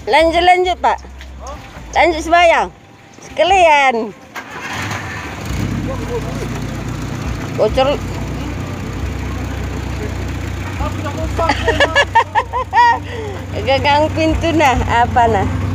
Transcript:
Lanjut Pak. Lanjut sembahyang. Sekalian. Bocor. Gagang pintu nah, apa nah?